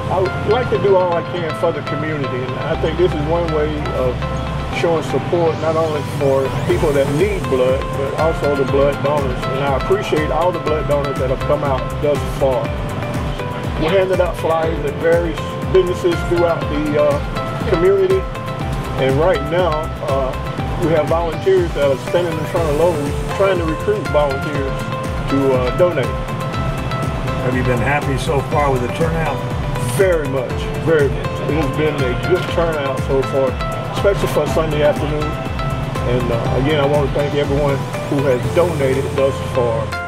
I would like to do all I can for the community, and I think this is one way of showing support not only for people that need blood, but also the blood donors. And I appreciate all the blood donors that have come out thus far. We handed out flyers at various businesses throughout the community, and right now we have volunteers that are standing in front of Lowe trying to recruit volunteers to donate. Have you been happy so far with the turnout? Very much, very much. It has been a good turnout so far, especially for Sunday afternoon. And again, I want to thank everyone who has donated thus far.